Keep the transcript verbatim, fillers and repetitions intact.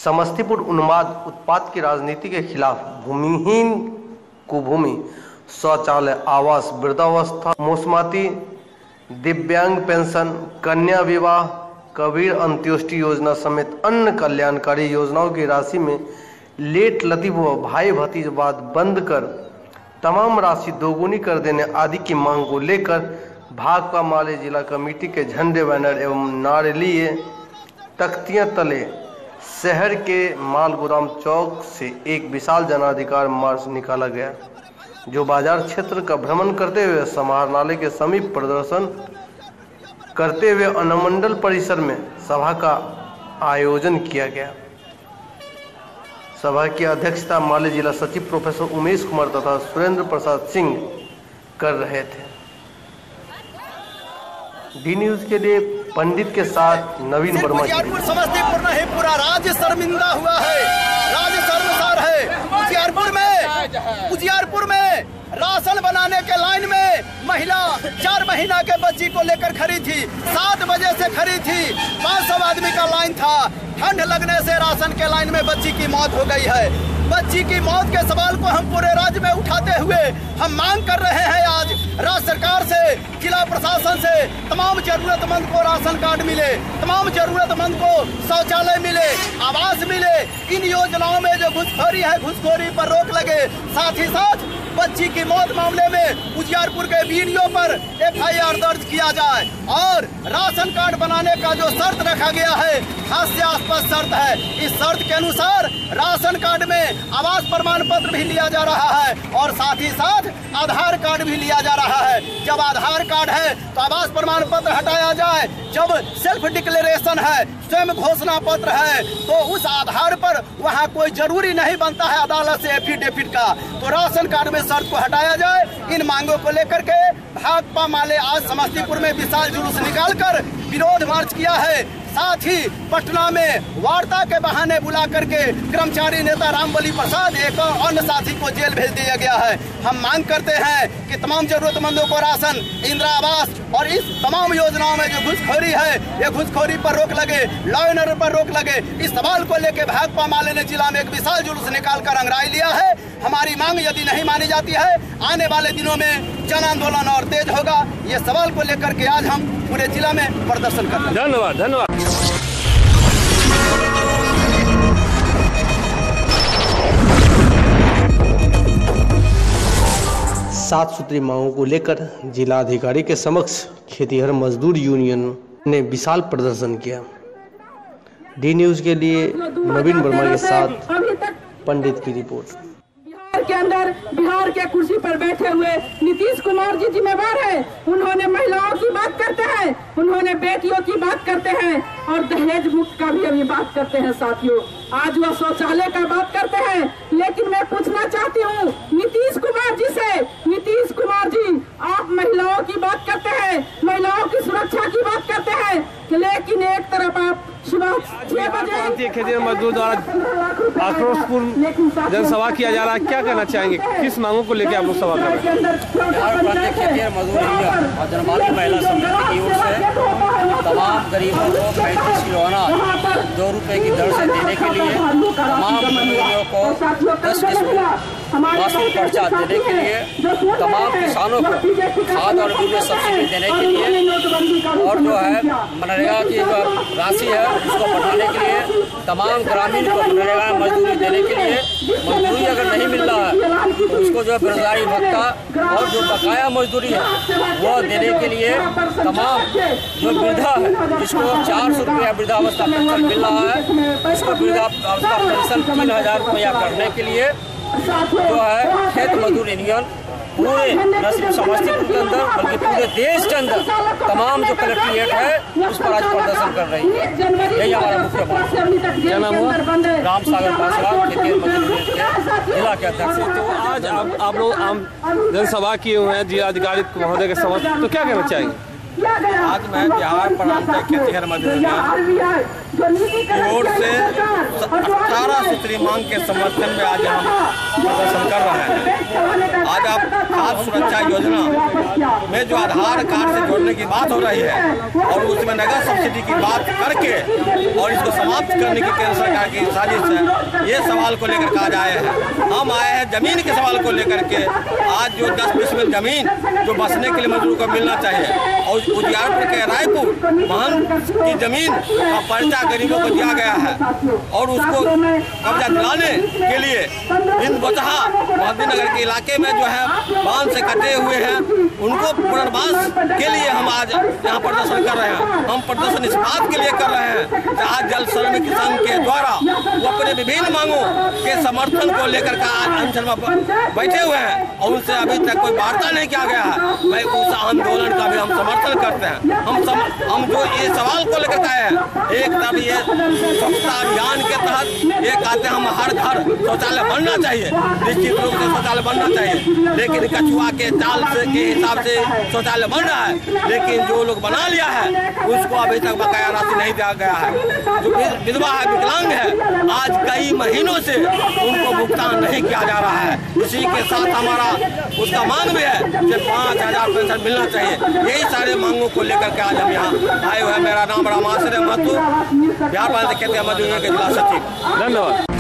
समस्तीपुर उन्माद उत्पाद की राजनीति के खिलाफ भूमिहीन को भूमि, शौचालय, आवास, वृद्धावस्था, मौसमाती, दिव्यांग पेंशन, कन्या विवाह, कबीर अंत्योष्टि योजना समेत अन्य कल्याणकारी योजनाओं की राशि में लेट लतीफ व भाई भतीजवाद बंद कर तमाम राशि दोगुनी कर देने आदि की मांग को लेकर भाकपा माले जिला कमेटी के झंडे, बैनर एवं नारियल तख्तियां तले शहर के मालगोदाम चौक से एक विशाल जनाधिकार मार्च निकाला गया, जो बाजार क्षेत्र का भ्रमण करते हुए समाहरणालय के समीप प्रदर्शन करते हुए अनुमंडल परिसर में सभा का आयोजन किया गया। सभा की अध्यक्षता माले जिला सचिव प्रोफेसर उमेश कुमार तथा सुरेंद्र प्रसाद सिंह कर रहे थे। डी न्यूज के लिए पंडित के साथ नवीन वर्मा। समस्तीपुर नहीं, पूरा राज्य शर्मिंदा हुआ है, राज्य शर्मसार है। उजियारपुर में उजियारपुर में राशन बनाने के लाइन में महिला चार महीना के बच्ची को लेकर खड़ी थी। सात बजे से खड़ी थी, पाँच सौ आदमी का लाइन था। ठंड लगने से राशन के लाइन में बच्ची की मौत हो गई है। बच्ची की मौत के सवाल को हम पूरे राज्य में उठाते हुए हम मांग कर रहे हैं आज राज्य सरकार से, जिला प्रशासन से, तमाम जरूरतमंद को राशन कार्ड मिले, तमाम जरूरतमंद को शौचालय मिले, आवास मिले। इन योजनाओं में जो घुसखोरी है, घुसखोरी पर रोक लगे। साथ ही साथ बच्ची की मौत मामले में उजियारपुर के वीडियो पर एफ आई आर दर्ज किया जाए और राशन कार्ड बनाने का जो शर्त रखा गया है, हास्यास्पद शर्त है। इस शर्त के अनुसार राशन कार्ड में आवास प्रमाण पत्र भी लिया जा रहा है और साथ ही साथ आधार कार्ड भी लिया जा रहा है। जब आधार कार्ड है तो आवास प्रमाण पत्र हटाया जाए। जब सेल्फ डिक्लेरेशन है, स्वयं घोषणा पत्र है, तो उस आधार पर वहाँ कोई जरूरी नहीं बनता है अदालत से एफिडेविट का, तो राशन कार्ड में शर्त को हटाया जाए। इन मांगों को लेकर के भाकपा माले आज समस्तीपुर में विशाल जुलूस निकालकर विरोध मार्च किया है। साथ ही पटना में वार्ता के बहाने बुला करके कर्मचारी नेता रामबली प्रसाद एक अन्य साथी को जेल भेज दिया गया है। हम मांग करते हैं कि तमाम जरूरतमंदों को राशन, इंदिरा आवास और इस तमाम योजनाओं में जो घुसखोरी है, ये घुसखोरी पर रोक लगे, लॉ एंड ऑर्डर पर रोक लगे। इस सवाल को लेकर भाकपा माले ने जिला में एक विशाल जुलूस निकालकर अंगराई लिया है। हमारी मांग यदि नहीं मानी जाती है, आने वाले दिनों में जन आंदोलन और तेज होगा। ये सवाल को लेकर के आज हम पूरे जिला में प्रदर्शन करते हैं। धन्यवाद धन्यवाद। सात सूत्री मांगों को लेकर जिला अधिकारी के समक्ष खेतीहर मजदूर यूनियन ने विशाल प्रदर्शन किया। डी न्यूज के लिए नवीन वर्मा के साथ पंडित की रिपोर्ट। बिहार के अंदर बिहार के कुर्सी पर बैठे हुए नीतीश कुमार जी जिम्मेवार है। उन्होंने महिलाओं की बात करते हैं, उन्होंने बेटियों की बात करते हैं और दहेज मुक्त का भी अभी बात करते हैं। साथियों, आज वह शौचालय का बात करते हैं, लेकिन मैं पूछना चाहती हूँ नीतीश कुमार जी से, नीतीश कुमार जी आप महिलाओं की बात करते हैं, महिलाओं की सुरक्षा की बात करते हैं, लेकिन एक तरफ आप सुबह छह बजे खेतीहर मजदूर द्वारा आक्रोशपूर्ण जनसभा किया जा रहा है, क्या कहना चाहेंगे? किस मांगों को लेकर आप लोग सभा कर रहे हैं? खेतीहर मजदूर यूनियन और जनमानव महिला समिति की ओर से तमाम गरीबों को पैंतीस किलो अनाज दो रुपए की दर से देने के लिए, तमाम मजदूरों को दस किस्म वास्तविक पर्चा देने के लिए, तमाम किसानों को खाद और बीज सब्सिडी देने के लिए और जो है मनरेगा की जो राशि है उसको बढ़ाने के लिए, तमाम ग्रामीण को मनरेगा मजदूरी देने के लिए, मजदूरी अगर नहीं मिल रहा है तो उसको जो है बेरोजगारी भत्ता और जो बकाया मजदूरी है वो देने के लिए, तमाम जो वृद्धा है जिसको चार सौ रुपया वृद्धावस्था पेंशन मिल रहा है उसको वृद्धावस्था पेंशन तीन हजार रुपया करने के लिए जो है खेत मजदूर यूनियन पूरे न सिर्फ समस्तीपुर के अंदर बल्कि पूरे देश के अंदर तमाम जो कलेक्ट्रेट है उस पर आज प्रदर्शन कर रही है। यही हमारा मुख्य मांग। क्या नाम हुआ? राम सागर पासवान, खेतीहर मजदूर के जिला के अध्यक्ष। तो आज आप, आप लोग आम जनसभा किए हुए हैं जिलाधिकारी महोदय के समक्ष, तो क्या कहना चाहेंगे? आज मैं बिहार प्रांत खेतीहर मजदूर की ओर से अठारह सूत्री मांग के समर्थन में आज हम प्रदर्शन कर रहे हैं। आज आप खाद्य सुरक्षा योजना में जो आधार कार्ड से जोड़ने की बात हो रही है और उसमें नगद सब्सिडी की बात करके और इसको समाप्त करने की केंद्र सरकार की साजिश है, ये सवाल को लेकर कहा जाए हैं। हम आए हैं जमीन के सवाल को लेकर के। आज जो दस बीस में जमीन जो बसने के लिए मजदूर को मिलना चाहिए और उजियारपुर के रायपुर महंत की जमीन का पर्चा गरीबों को दिया गया है और उसको कब्जा दिलाने के लिए इन बोचहा मोहद्दीनगर के इलाके में जो है बांध से कटे हुए हैं उनको पुनर्वास के लिए हम आज यहाँ प्रदर्शन कर रहे हैं। हम प्रदर्शन इस बात के लिए कर रहे हैं जहाँ जल श्रमिक संघ के द्वारा वो अपने विभिन्न मांगों के समर्थन को लेकर का आज अनशन में बैठे हुए हैं और उनसे अभी तक कोई वार्ता नहीं किया गया है। भाई उस आंदोलन का भी हम समर्थन करते हैं। हम सम, हम जो ये सवाल को लेकर आए हैं, एक तरफ ये स्वच्छता अभियान के तहत ये कहते हैं हम हर घर शौचालय बनना चाहिए, निश्चित रूप से शौचालय बनना चाहिए, लेकिन कछुआ के जाल से के हिसाब से शौचालय बन रहा है, लेकिन जो लोग बना लिया है उसको अभी तक बकाया राशि नहीं दिया गया है। जो विधवा है, विकलांग है, आज कई महीनों से उनको भुगतान नहीं किया जा रहा है। इसी के साथ हमारा उसका मांग भी है कि पाँच हजार पेंशन मिलना चाहिए। यही सारे मांगों को लेकर के आज हम यहाँ आए हुए हैं। मेरा नाम रामाश्रय महतो, बिहार राज्य खेती मजदूर के जिला सचिव। धन्यवाद।